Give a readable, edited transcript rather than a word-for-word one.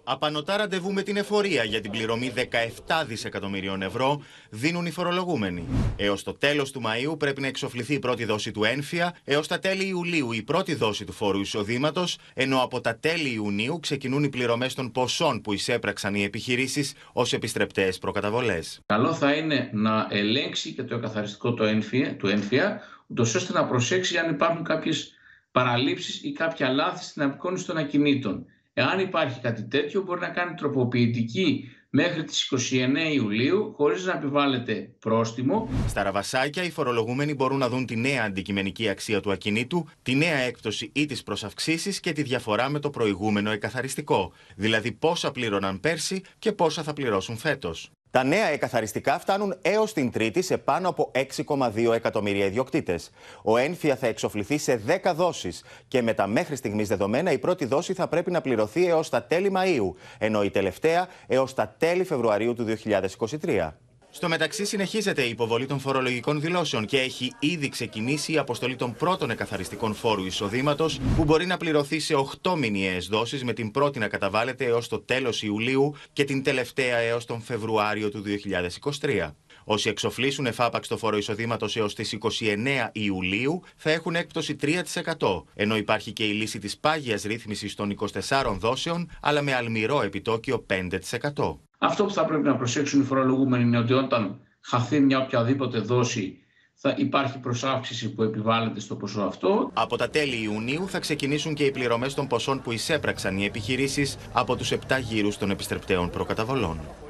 Απανωτά ραντεβού με την εφορία για την πληρωμή 17 δισεκατομμυρίων ευρώ δίνουν οι φορολογούμενοι. Έως το τέλος του Μαΐου πρέπει να εξοφληθεί η πρώτη δόση του έμφυα, έως τα τέλη Ιουλίου η πρώτη δόση του φόρου εισοδήματος, ενώ από τα τέλη Ιουνίου ξεκινούν οι πληρωμές των ποσών που εισέπραξαν οι επιχειρήσεις ως επιστρεπτές προκαταβολές. Καλό θα είναι να ελέγξει και το εκαθαριστικό του έμφυα, ούτως ώστε να προσέξει αν υπάρχουν κάποιες παραλήψεις ή κάποια λάθη στην απεικόνιση των ακινήτων. Εάν υπάρχει κάτι τέτοιο, μπορεί να κάνει τροποποιητική μέχρι τις 29 Ιουλίου, χωρίς να επιβάλλεται πρόστιμο. Στα ραβασάκια, οι φορολογούμενοι μπορούν να δουν τη νέα αντικειμενική αξία του ακινήτου, τη νέα έκπτωση ή τις προσαυξήσεις και τη διαφορά με το προηγούμενο εκαθαριστικό. Δηλαδή πόσα πλήρωναν πέρσι και πόσα θα πληρώσουν φέτος. Τα νέα εκαθαριστικά φτάνουν έως την Τρίτη σε πάνω από 6,2 εκατομμύρια ιδιοκτήτες. Ο έμφυα θα εξοφληθεί σε 10 δόσεις και με τα μέχρι στιγμής δεδομένα η πρώτη δόση θα πρέπει να πληρωθεί έως τα τέλη Μαΐου, ενώ η τελευταία έως τα τέλη Φεβρουαρίου του 2023. Στο μεταξύ, συνεχίζεται η υποβολή των φορολογικών δηλώσεων και έχει ήδη ξεκινήσει η αποστολή των πρώτων εκαθαριστικών φόρου εισοδήματος, που μπορεί να πληρωθεί σε 8 μηνιαίες δόσεις, με την πρώτη να καταβάλλεται έως το τέλος Ιουλίου και την τελευταία έως τον Φεβρουάριο του 2023. Όσοι εξοφλήσουν εφάπαξ το φόρο εισοδήματος έως τις 29 Ιουλίου θα έχουν έκπτωση 3%, ενώ υπάρχει και η λύση της πάγιας ρύθμισης των 24 δόσεων, αλλά με αλμυρό επιτόκιο 5%. Αυτό που θα πρέπει να προσέξουν οι φορολογούμενοι είναι ότι όταν χαθεί μια οποιαδήποτε δόση, θα υπάρχει προσάυξηση που επιβάλλεται στο ποσό αυτό. Από τα τέλη Ιουνίου θα ξεκινήσουν και οι πληρωμές των ποσών που εισέπραξαν οι επιχειρήσεις από τους 7 γύρους των επιστρεπτέων προκαταβολών.